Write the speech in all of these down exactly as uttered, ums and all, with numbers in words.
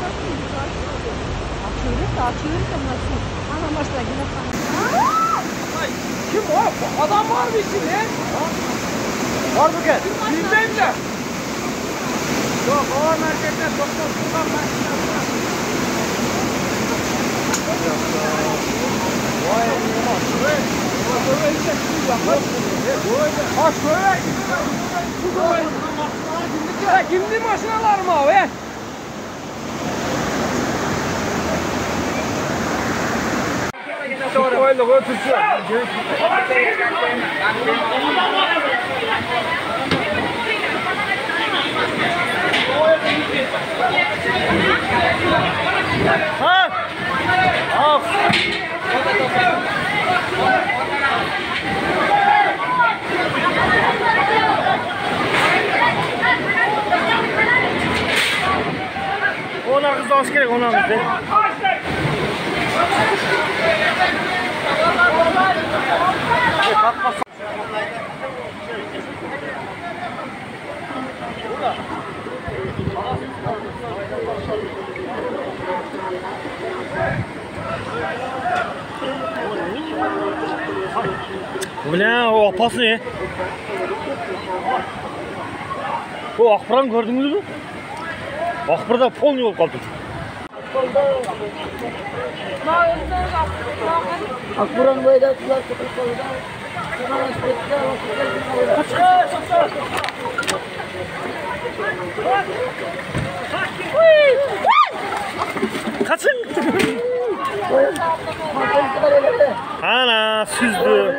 Kim o? Adam var mı içinde? Var mı gel? Bilmem de. Yok, o merkezden doktor buradan başlayalım. Vay Allah. Şöyle. Şöyle işte şu yapar. Ha şöyle. Ha kimdi maşinalar mı abi? Öyle götürsün. Ha? Af. Ona kız hoş gerek ona kız. Bu ne? O apası ne? Bu akburan gördünüz mü? Akburda polni olup kaldı. Akburan böyle attılar. Kaçın! Ana süzdü.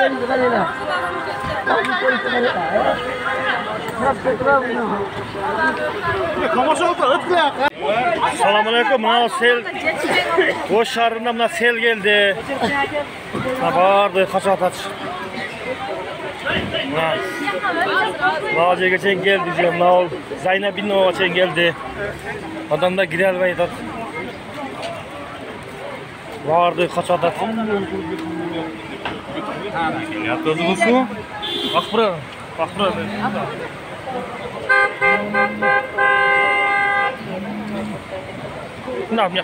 Selamünaleyküm. Ha sel. O şarında buna sel geldi. Ha vardı kaçak aç. Nalca geçen geldi diyeceğim. Nal Zeynep bin o geçen geldi. Adam da girer ve yatat. Vardı kaçak aç. Yatladı bu su. Bak buraya. Bak buraya. Ne yapayım?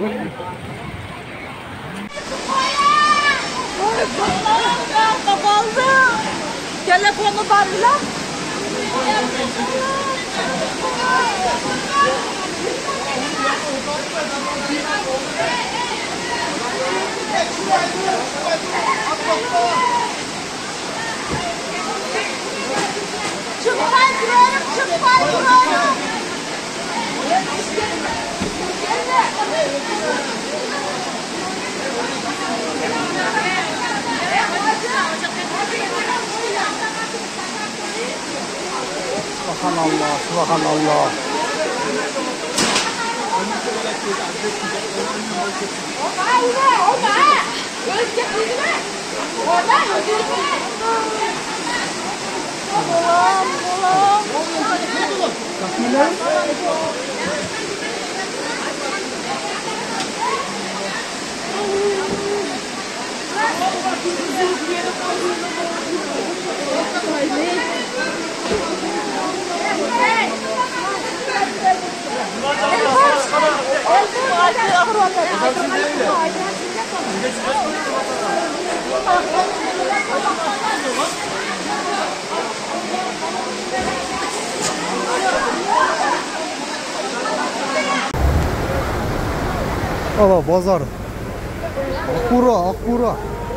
Kapandı. Telefonu barla. Çıkmaz diyorum, çıkmaz diyorum. Subhanallah, subhanallah. Ala bazar. Akbura, akbura.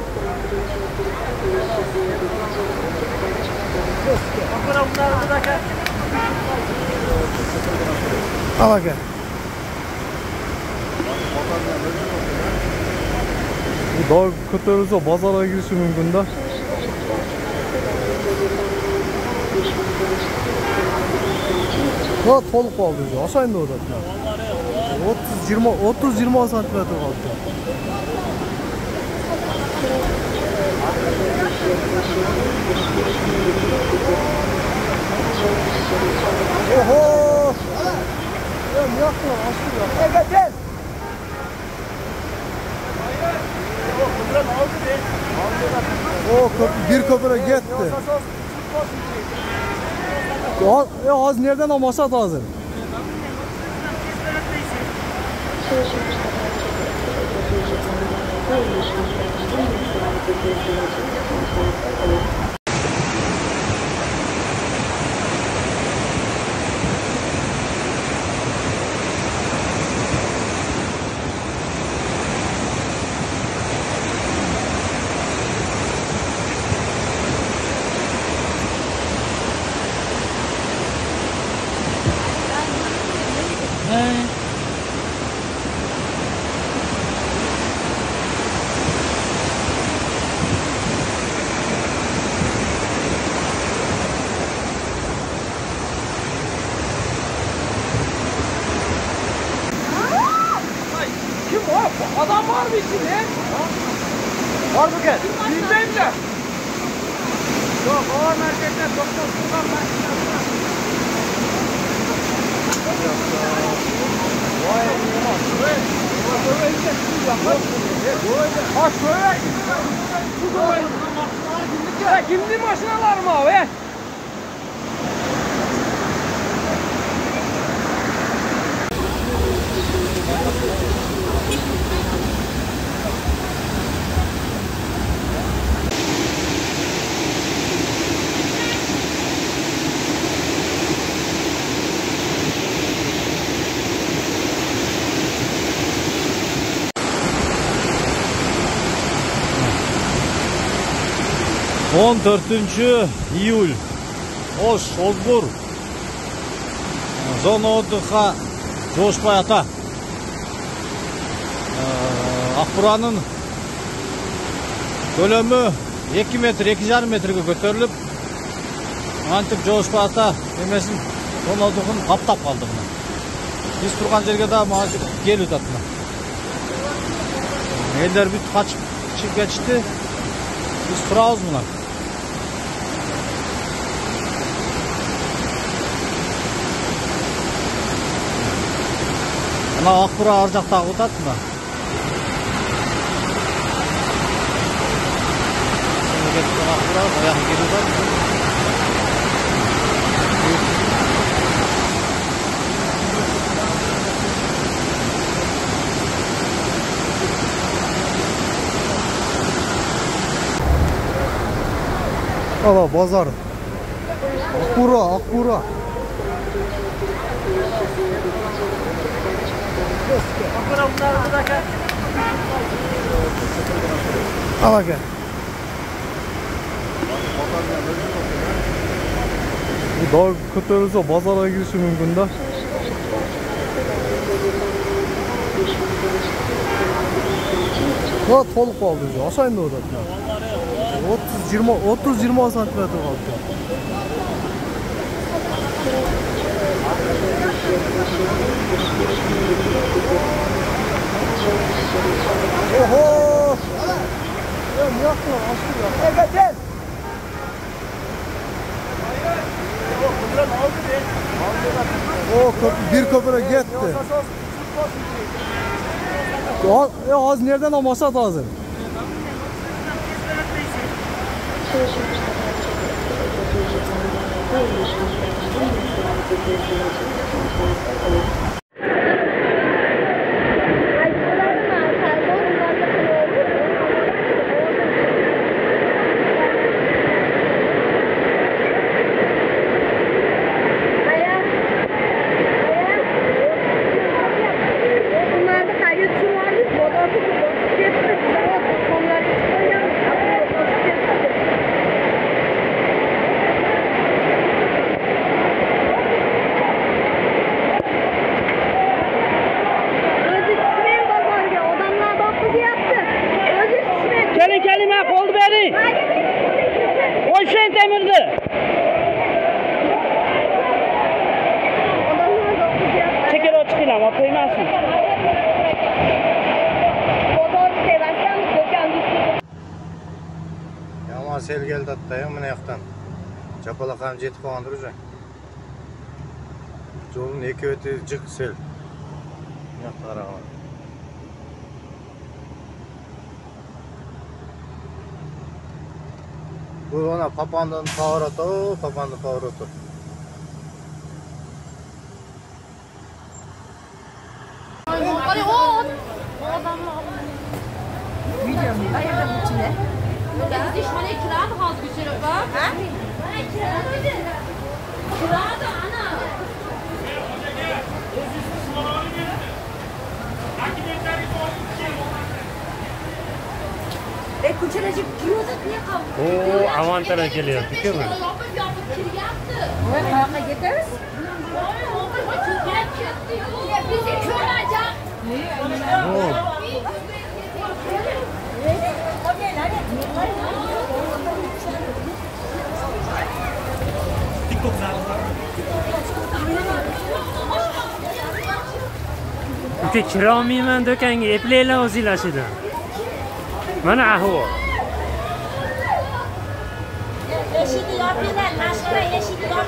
Ala gel. Bu daha kötü bazara girişi mümkün de. Rahat balık kaldı. Aşağı indi orada. otuz yirmi otuz yirmi santimetre kaldı. Oho! Ya ne yaptın? Aşkım ya. Gel gel. O bir köpüre gitti. Ya az nereden ama aşağı hazır. Kim o? Adam var mı içinde? Var mı gel? Bilmem de. Yok, o merkezden doktor Sultan merkezden. Vay Allah. Şöyle. Şöyle işte şu yapar. Ha şöyle. Şu böyle. Ya kimdi maşinalar mı abi? он төртінші июль. Ош, Озбур. Зона отдыха Жошпай ата. Ақбураның көлемі екі метр, екі жарым метрге көтеріліп, антып Жошпай ата емесін зона отдыхын қаптап қалды. Біз тұрған жерге да мағашып кел өтатына. Елдер бүт қачып шығып кетішті. Biz тұрамыз мұна. Мына Ақбура ар жақтағы өтады мына. Ақбура аяққа келіп өтады. Ala bazar. Akbura, Akbura. Ala gel. Bu daha kötü bazara girişi mümkün de. Ne toluk kaldı ya? Aşağı indi orada. otuz yirmi otuz yirmi santimetre kaldı. Oho! Ya ne yaptılar? Açtı ya. Evet, evet. O bir köprü gitti. Ya az nereden amaçat hazır? Yaman sel geldi hatta ya mına yaktan. Çapalakam jetip kalgandır уже. Жолдун эки өтү жык сел. Мына караган. Bu ona Papandın pavratu, Papandın pavratu. Var ya o o adamla video mu? Ayırdım içine. Biz düşmana kiradı haz güçleri bak. Ha? Kiradı. Kiradı ana. E kuçaracık kiradı diye kaldı. Oo, avantara geliyor, değil mi? Oy ayağına getiririz. Bizi kör acak. Oo. Bitta kira olmayman do'konga, eplanglar o'zinglar. Mana ahvol. Eshigi yopinglar, mashina eshigi yopinglar.